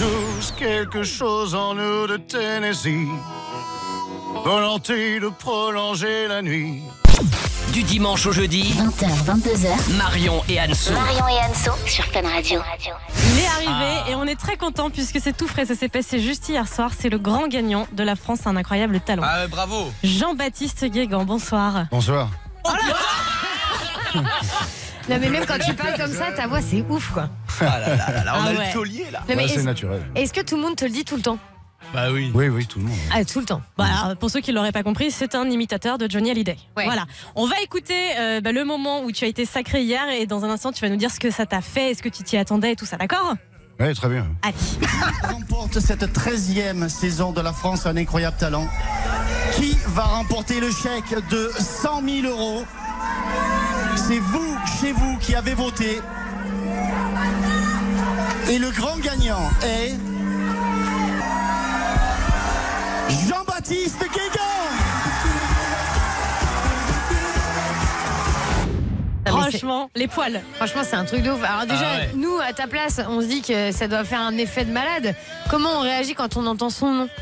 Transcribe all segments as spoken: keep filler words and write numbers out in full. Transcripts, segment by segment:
tous quelque chose en nous de Tennessee. Volonté de prolonger la nuit. Du dimanche au jeudi, vingt heures, vingt-deux heures. Marion et Anso. Marion et Anso sur Fun Radio. Il est arrivé et on est très content puisque c'est tout frais. Ça s'est passé juste hier soir. C'est le grand gagnant de la France, un incroyable talent. Ah ouais, bravo. Jean-Baptiste Guégan, bonsoir. Bonsoir. Non mais même quand tu parles comme ça, ta voix c'est ouf quoi. Ah là là là là, on Ah a ouais. le taulier là. Non, mais Ouais, est-ce, c'est naturel. est-ce que tout le monde te le dit tout le temps? Bah oui. Oui, oui, tout le monde. Ah, tout le temps. Bah, alors, pour ceux qui ne l'auraient pas compris, c'est un imitateur de Johnny Hallyday. Ouais. Voilà. On va écouter euh, bah, le moment où tu as été sacré hier et dans un instant tu vas nous dire ce que ça t'a fait, est-ce que tu t'y attendais et tout ça, d'accord? Oui, très bien. Allez. Remporte cette treizième saison de la France un incroyable talent. Qui va remporter le chèque de cent mille euros? C'est vous, chez vous, qui avez voté. Et le grand gagnant est Jean-Baptiste Guégan. Franchement, les poils. Franchement, c'est un truc de ouf. Alors déjà, Ah ouais. nous, à ta place, on se dit que ça doit faire un effet de malade. Comment on réagit quand on entend son nom?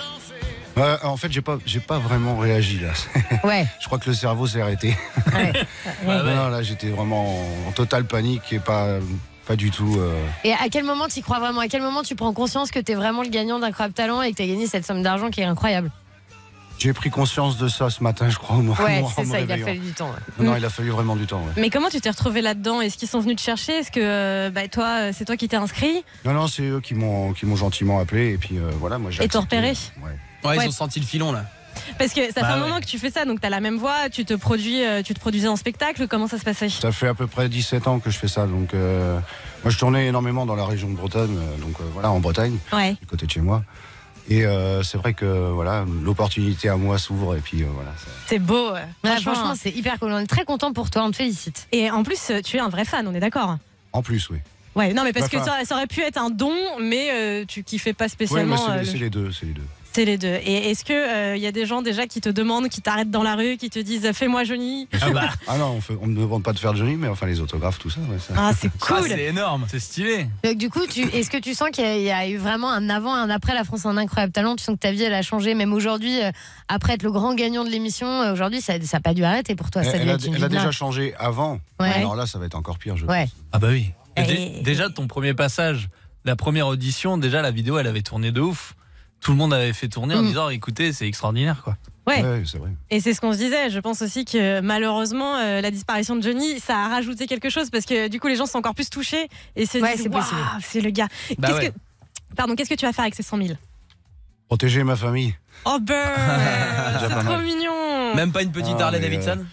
Euh, en fait, j'ai pas, j'ai pas vraiment réagi là. Ouais. Je crois que le cerveau s'est arrêté. ouais. Ah ouais. Non, là, j'étais vraiment en, en totale panique et pas, pas du tout. Euh... Et à quel moment tu y crois vraiment? À quel moment tu prends conscience que t'es vraiment le gagnant d'Incroyable Talent et que t'as gagné cette somme d'argent qui est incroyable? J'ai pris conscience de ça ce matin, je crois. Au Ouais, en c'est me ça, il a réveillant. fallu du temps. ouais. Non, non, il a fallu vraiment du temps. Ouais. Mais comment tu t'es retrouvé là-dedans? Est-ce qu'ils sont venus te chercher? Est-ce que euh, bah, toi, c'est toi qui t'es inscrit? Non, non, c'est eux qui m'ont, qui m'ont gentiment appelé et puis euh, voilà, moi j'ai. Et t'ont accepté. repéré? Ouais. Ouais, Ouais. ils ont senti le filon là. Parce que ça Bah fait un ouais. moment que tu fais ça, donc t'as la même voix, tu te produis, euh, tu te produisais en spectacle. Comment ça se passait? Ça fait à peu près dix-sept ans que je fais ça, donc euh, moi je tournais énormément dans la région de Bretagne, euh, donc euh, voilà, en Bretagne, Ouais. du côté de chez moi. Et euh, c'est vrai que voilà, l'opportunité à moi s'ouvre et puis euh, voilà. ça- C'est beau. euh, Ouais, franchement. franchement, c'est hyper cool. On est très content pour toi, on te félicite. Et en plus, euh, tu es un vrai fan, on est d'accord? En plus, oui. Ouais, non, mais parce Bah, que ça, ça aurait pu être un don, mais euh, tu kiffais pas Oui, spécialement. mais c'est, euh, les- le- c'est les deux, c'est les deux. C'est les deux. Et est-ce que il y a des gens déjà qui te demandent, qui t'arrêtent dans la rue, qui te disent fais-moi Johnny? Ah, bah. ah non, on, fait, on me demande pas de faire Johnny, mais enfin les autographes, tout ça. Ouais, ça. Ah, c'est Ah, cool. c'est énorme, c'est stylé. Donc du coup, tu, est-ce que tu sens qu'il y a, il y a eu vraiment un avant et un après la France a un incroyable talent? Tu sens que ta vie elle a changé, même aujourd'hui, euh, après être le grand gagnant de l'émission, euh, aujourd'hui ça n'a pas dû arrêter pour toi. Ça elle devait a, être une elle vie a de déjà dingue. changé avant. Ouais. Alors là, ça va être encore pire, je Ouais. pense. Ah bah oui. Et- Dé- Déjà ton premier passage, la première audition, déjà la vidéo elle avait tourné de ouf. Tout le monde avait fait tourner en Mm. disant écoutez c'est extraordinaire quoi. Ouais. Ouais, c'est vrai. Et c'est ce qu'on se disait. Je pense aussi que malheureusement, euh, la disparition de Johnny, ça a rajouté quelque chose parce que du coup, les gens sont encore plus touchés et se Ouais, disent c'est waouh, possible. c'est le gars. Bah Qu'est-ce ouais. que, pardon, qu'est-ce que tu vas faire avec ces cent mille? Protéger ma famille. Oh ben, Déjà c'est pas trop mal. mignon. Même pas une petite Ah, Harley mais, Davidson.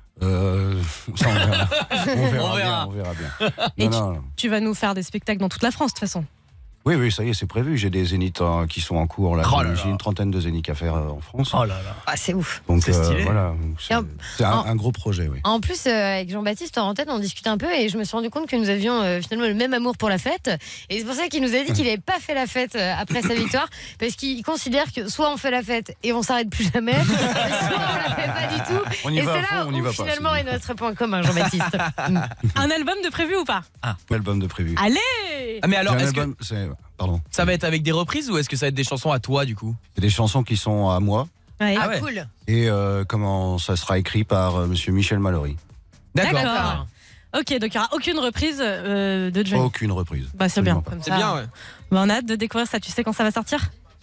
Euh, ça, on verra. On verra, On verra. bien, on verra bien. Et Non, non. Tu vas nous faire des spectacles dans toute la France de toute façon. Oui, oui, ça y est, c'est prévu. J'ai des zéniths euh, qui sont en cours. Là. Oh là J'ai là. une trentaine de zéniths à faire euh, en France. Oh là là. Ah, c'est ouf. Donc c'est stylé. voilà, c'est, Et en- c'est un, en- un gros projet, oui. En plus, euh, avec Jean-Baptiste en tête, on discutait un peu et je me suis rendu compte que nous avions euh, finalement le même amour pour la fête. Et c'est pour ça qu'il nous a dit qu'il n'avait pas fait la fête euh, après sa victoire, parce qu'il considère que soit on fait la fête et on s'arrête plus jamais, soit on la fait pas du tout. On y et va c'est à là fond, on y où va pas. finalement c'est est notre point commun, Jean-Baptiste. Mm. Un album de prévu ou pas? l'album de prévu. Allez. Ah mais alors J'ai un est-ce que album, c'est- Pardon. ça va être avec des reprises ou est-ce que ça va être des chansons à toi du coup? C'est des chansons qui sont à moi Ouais. Ah, Ah ouais. cool. et euh, comment ça sera écrit par euh, Monsieur Michel Mallory. D'accord. D'accord. Ok, donc il n'y aura aucune reprise euh, de Johnny. Aucune reprise. Bah c'est bien. Absolument pas. Comme C'est ça. bien, ouais. Bah, on a hâte de découvrir ça. Tu sais quand ça va sortir?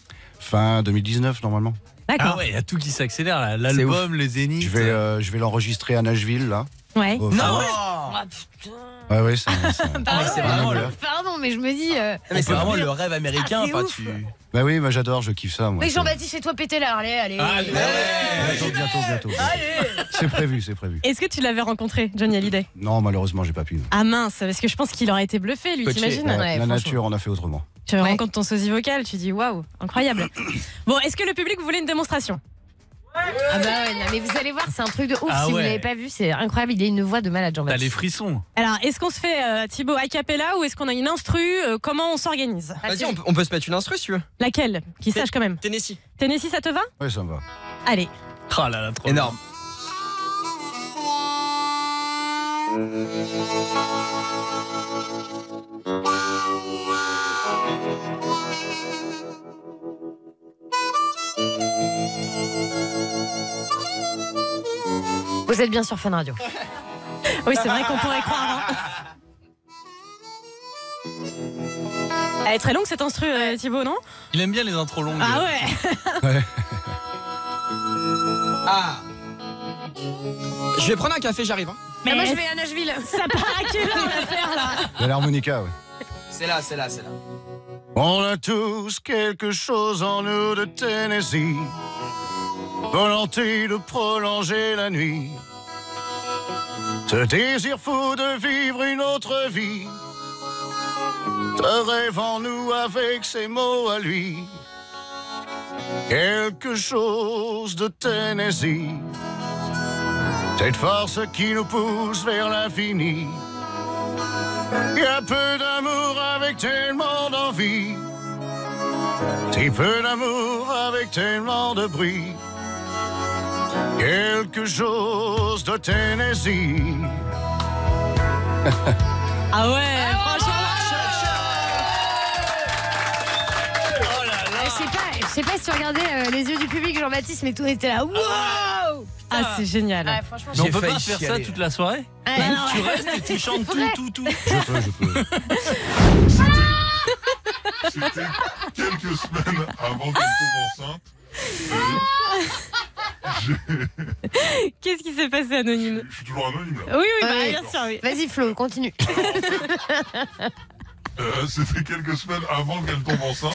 Fin deux mille dix-neuf normalement. D'accord. Ah ouais, il y a tout qui s'accélère là. L'album, les zéniths. Je vais, euh, je vais l'enregistrer à Nashville là. Ouais. Au- Non. Ah, putain. Ouais, ouais, c'est. c'est- Ah, mais c'est vraiment le, Pardon, mais je me dis. euh, mais c'est vraiment le rêve américain. Ah, c'est enfin, ouf. tu... Bah oui, bah j'adore, je kiffe ça. Moi. Mais C'est- Jean-Baptiste, fais-toi péter la Harley, allez. Allez. Bientôt, bientôt, bientôt. C'est prévu, c'est prévu. Est-ce que tu l'avais rencontré, Johnny Hallyday? Non, malheureusement, j'ai pas pu. Ah mince, parce que je pense qu'il aurait été bluffé, lui, Coaché. t'imagines? Ouais, Ouais, la franchement. nature, on a fait autrement. Tu Ouais. rencontres ton sosie vocal, tu dis waouh, incroyable. Bon, est-ce que le public vous voulez une démonstration? Ah bah ouais, non, mais vous allez voir, c'est un truc de ouf. Ah si vous ouais. l'avez pas vu, c'est incroyable. Il a une voix de malade, T'as les Jean-Baptiste. frissons. Alors, est-ce qu'on se fait euh, Thibaut a cappella ou est-ce qu'on a une instru? Euh, Comment on s'organise? Vas-y, on peut, on peut se mettre une instru si tu veux. Laquelle? Qui sache quand même. Tennessee. Tennessee, ça te va? Ouais, ça me va. Allez. Oh là là, trop Énorme. Tennessee. Vous êtes bien sur Fun Radio. Oui, c'est vrai qu'on pourrait croire. Hein. Elle est très longue cette instru, euh, Thibaut, non? Il aime bien les intros longues. Ah ouais. Ouais. Ah. Je vais prendre un café, j'arrive. Hein. Mais moi, je vais à Nashville. Ça part à quelle heure l'affaire là? Il y a l'harmonica, ouais. C'est là, c'est là, c'est là. On a tous quelque chose en nous de Tennessee, volonté de prolonger la nuit, ce désir fou de vivre une autre vie, ce rêve en nous avec ses mots à lui, quelque chose de Tennessee, cette force qui nous pousse vers l'infini. Il y a peu d'amour avec tellement d'envie, si peu d'amour avec tellement de bruit, quelque chose de Tennessee. Ah ouais, franchement. Oh là là. Je sais pas, je sais pas si tu regardais euh, les yeux du public, Jean-Baptiste, mais tout était là. Wow. Ah, c'est génial. Ouais, franchement, Mais on J'ai peut failli pas faire ça chialer. toute la soirée. Ouais, Même non, tu ouais. restes et tu chantes tout, tout, tout. Je peux, je peux. C'était quelques semaines avant qu'elle tombe enceinte. Qu'est-ce qui s'est passé, Anonyme? Je suis toujours anonyme là. Oui, oui, bah, Ouais. bien sûr, oui. Vas-y, Flo, continue. Euh, C'était quelques semaines avant qu'elle tombe enceinte.